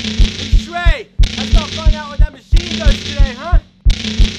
Hey, Shrey, let's not find out what that machine does today, huh?